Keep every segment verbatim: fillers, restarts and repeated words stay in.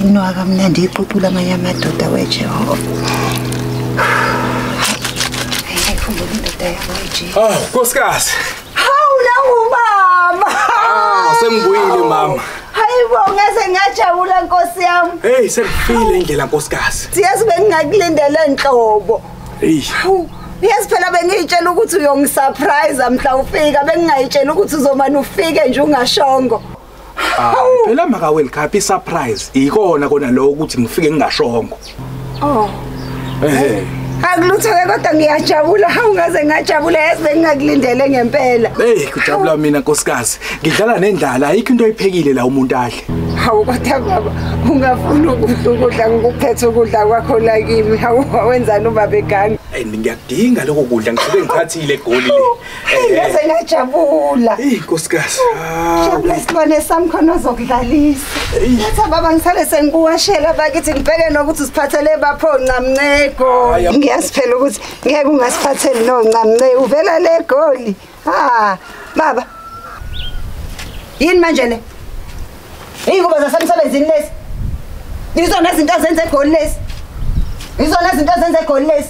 Inoa kamnandi iqhuphula amanye amadoda weJehova. Ayikhumbula indoda yakweje. Ah, nkosikazi. Hawu la umama. Ah, sengibuyile mama. Hayibo ngase ngajabula Nkosi yami. Hey, sekufile indlela nkosikazi. Siyazi bengingakulindele enhlobo. Hey. Yes phela bengitshela ukuthi uyongisurprise mhla ufika bengingayitshela ukuthi uzomana ufike nje ungashongo. Ah, phela maka Worldcup isurprise ikona kona lo ukuthi ngifike ngingashongo. Oh. Eh. Akulutho-ke kodwa ngiyajabula hawu ngaze ngajabula yazi bengingakulindele ngempela. Hey, kujabula mina nkosikazi. Ngidlala nendlala ayikho into oyiphekile la umuntu adle. Hawu kodwa baba ungafuna ukudla ngikuphethe ukudla kwakho la kimi hawu wenzani ubaba eganga. Hey ngiyakudinga lokho kudla ngisuke ngiphathile egoli le. Eh ngaze ngajabula. Hey nkosikazi. Jabula sibone sami khona uzokudlalisa. Letha baba ngisale sengikuwashela bakithi ngibheke nokuthi siphathele bapho ncamnceko. Ngiyasiphela ukuthi ngeke ungasiphatheli no ncamnceko uvela le goli. Ha baba. Yini manje le? Ingubo zasemsebenzini lesi. Izona izinto ezenze egoli lesi. Izona izinto ezenze egoli lesi.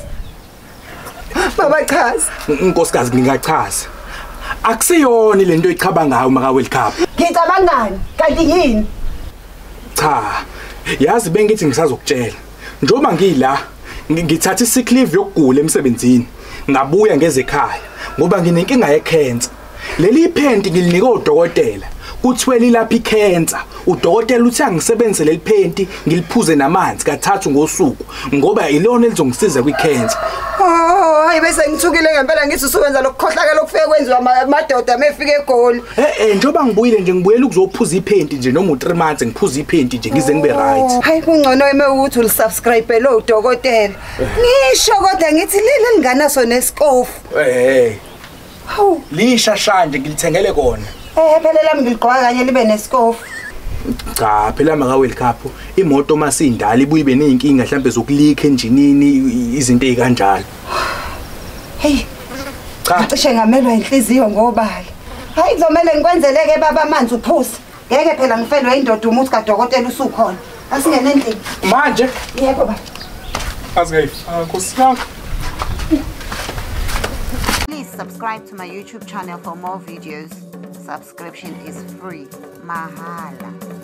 Baba chaza. Nkosikazi ngingachaza. Akusiyona lento oyichabangayo maka Worldcup. Ngicabangani? Kanti yini? Cha. Yazi bengithi ngisazokutshela. Njoba ngila ngithatha isick leave yokugula emsebenzini. Ngabuya ngeze ekhaya ngoba nginenkinga yecancer. Leli iphenti ngilinika udokotela. Kuthwele lapha icancer. Udokotela uthi angisebenzise leli phenti ngiliphuze namanzi kathathu ngosuku ngoba ilona elizongisiza kwicancer. Oh, hayi bese ngithukile ngempela ngithi usuwenza lokukhohlakala okufike kwenziwa amadoda mefike egoli. Eh eh njoba ngibuyile nje ngibuyela ukuzophuza iphenti nje noma u-three months ngiphuza iphenti nje ngize ngibe right. Hayi kungcono eme ukuthi ulisubscribe lo udokotela. Ngisho kodwa ngithi leli linganaso nescope. Eh. Hawu, lishasha nje ngilithengele kona. Eh phela lami ngiligqoka kanye libe nescope. Cha phela maka Worldcup imoto masindala ibuye ibe nezinkinga mhlambe zokuleak enjinini izinto ezikanjalo. Hey. Cha cishe ngamelwa inhliziyo ngobala. Hayi kuzomela ngikwenzeleke baba amanzi uphuze. Ngeke phela ngifelwe indoda umuthi kadokotela usukhona. Asingene endlini. Manje? Yebo baba. Asike, Nkosi yami. Please subscribe to my YouTube channel for more videos. Subscription is free. Mahala.